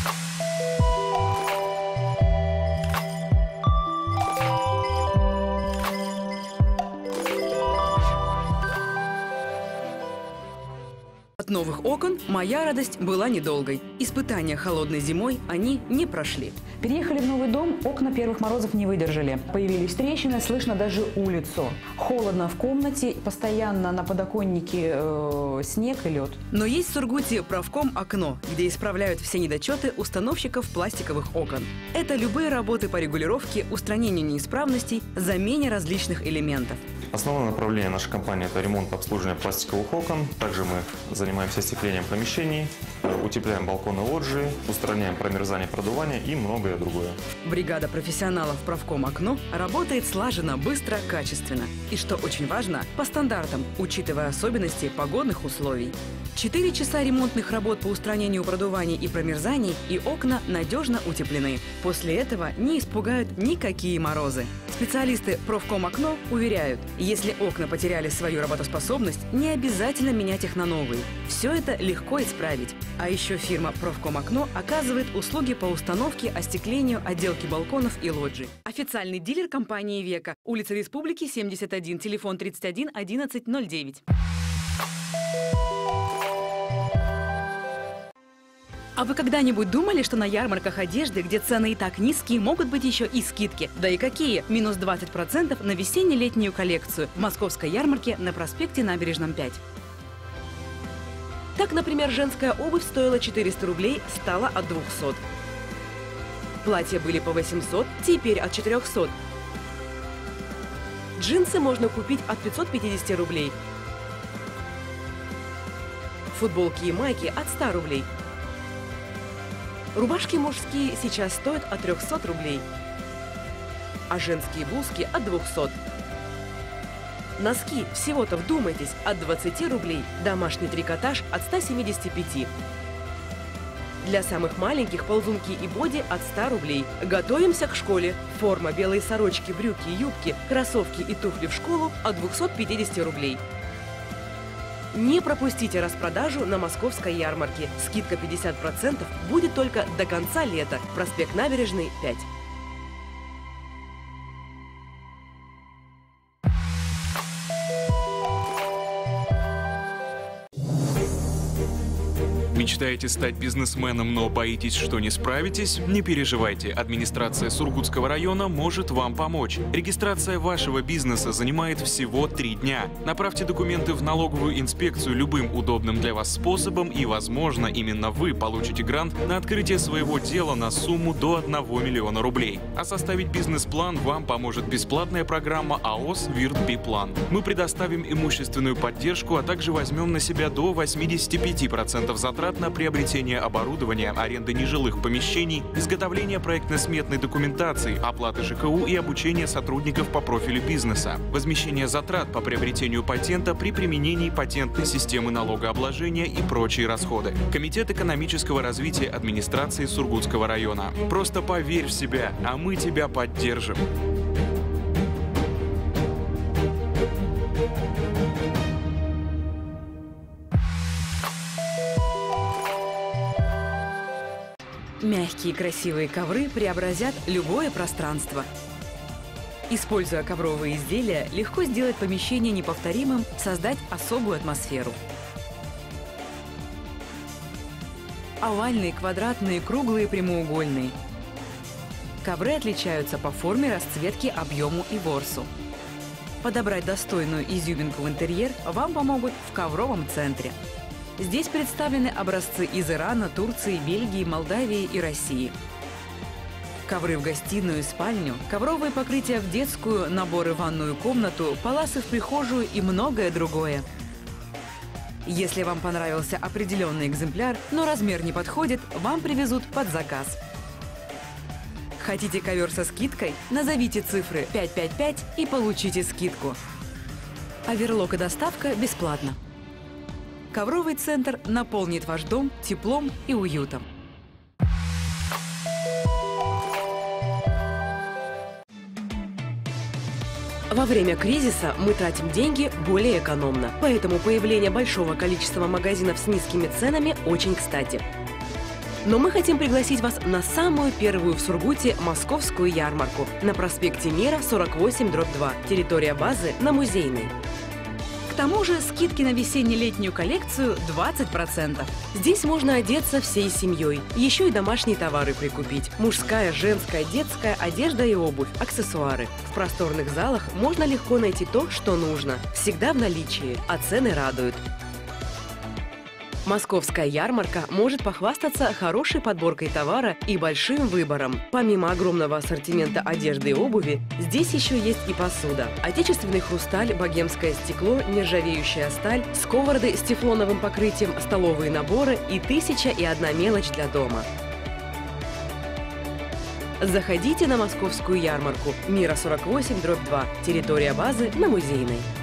От новых окон моя радость была недолгой. Испытания холодной зимой они не прошли. Переехали в новый дом, окна первых морозов не выдержали. Появились трещины, слышно даже улицу. Холодно в комнате, постоянно на подоконнике снег и лед. Но есть в Сургуте правком «Окно», где исправляют все недочеты установщиков пластиковых окон. Это любые работы по регулировке, устранению неисправностей, замене различных элементов. Основное направление нашей компании – это ремонт и обслуживание пластиковых окон. Также мы занимаемся остеклением помещений, утепляем балконы, лоджии, устраняем промерзание, продувание и многое другое. Бригада профессионалов правком «Окно» работает слаженно, быстро, качественно. И что очень важно, по стандартам, учитывая особенности погодных условий. 4 часа ремонтных работ по устранению продуваний и промерзаний, и окна надежно утеплены. После этого не испугают никакие морозы. Специалисты профком «Окно» уверяют, если окна потеряли свою работоспособность, не обязательно менять их на новые. Все это легко исправить. А еще фирма профком «Окно» оказывает услуги по установке, остеклению, отделке балконов и лоджий. Официальный дилер компании «Века». Улица Республики, 71, телефон 31 11 09. А вы когда-нибудь думали, что на ярмарках одежды, где цены и так низкие, могут быть еще и скидки? Да и какие? Минус 20% на весенне-летнюю коллекцию в московской ярмарке на проспекте Набережном 5. Так, например, женская обувь стоила 400 рублей, стала от 200. Платья были по 800, теперь от 400. Джинсы можно купить от 550 рублей. Футболки и майки от 100 рублей. Рубашки мужские сейчас стоят от 300 рублей, а женские блузки от 200. Носки, всего-то вдумайтесь, от 20 рублей, домашний трикотаж от 175. Для самых маленьких ползунки и боди от 100 рублей. Готовимся к школе. Форма, белые сорочки, брюки, юбки, кроссовки и туфли в школу от 250 рублей. Не пропустите распродажу на московской ярмарке. Скидка 50% будет только до конца лета. Проспект Набережный, 5. Мечтаете стать бизнесменом, но боитесь, что не справитесь? Не переживайте, администрация Сургутского района может вам помочь. Регистрация вашего бизнеса занимает всего 3 дня. Направьте документы в налоговую инспекцию любым удобным для вас способом, и, возможно, именно вы получите грант на открытие своего дела на сумму до 1 миллиона рублей. А составить бизнес-план вам поможет бесплатная программа АОС «Вирт-Би-План». Мы предоставим имущественную поддержку, а также возьмем на себя до 85% затрат на приобретение оборудования, аренды нежилых помещений, изготовление проектно-сметной документации, оплаты ЖКУ и обучение сотрудников по профилю бизнеса, возмещение затрат по приобретению патента при применении патентной системы налогообложения и прочие расходы. Комитет экономического развития администрации Сургутского района. Просто поверь в себя, а мы тебя поддержим. Мягкие красивые ковры преобразят любое пространство. Используя ковровые изделия, легко сделать помещение неповторимым, создать особую атмосферу. Овальные, квадратные, круглые, прямоугольные. Ковры отличаются по форме, расцветке, объему и ворсу. Подобрать достойную изюминку в интерьер вам помогут в ковровом центре. Здесь представлены образцы из Ирана, Турции, Бельгии, Молдавии и России. Ковры в гостиную и спальню, ковровые покрытия в детскую, наборы в ванную комнату, паласы в прихожую и многое другое. Если вам понравился определенный экземпляр, но размер не подходит, вам привезут под заказ. Хотите ковер со скидкой? Назовите цифры 555 и получите скидку. Оверлок и доставка бесплатно. Ковровый центр наполнит ваш дом теплом и уютом. Во время кризиса мы тратим деньги более экономно, поэтому появление большого количества магазинов с низкими ценами очень кстати. Но мы хотим пригласить вас на самую первую в Сургуте московскую ярмарку на проспекте Мира, 48/2, территория базы на Музейной. К тому же скидки на весенне-летнюю коллекцию 20%. Здесь можно одеться всей семьей, еще и домашние товары прикупить. Мужская, женская, детская одежда и обувь, аксессуары. В просторных залах можно легко найти то, что нужно. Всегда в наличии, а цены радуют. Московская ярмарка может похвастаться хорошей подборкой товара и большим выбором. Помимо огромного ассортимента одежды и обуви, здесь еще есть и посуда. Отечественный хрусталь, богемское стекло, нержавеющая сталь, сковороды с тефлоновым покрытием, столовые наборы и 1001 мелочь для дома. Заходите на московскую ярмарку Мира, 48/2, территория базы на Музейной.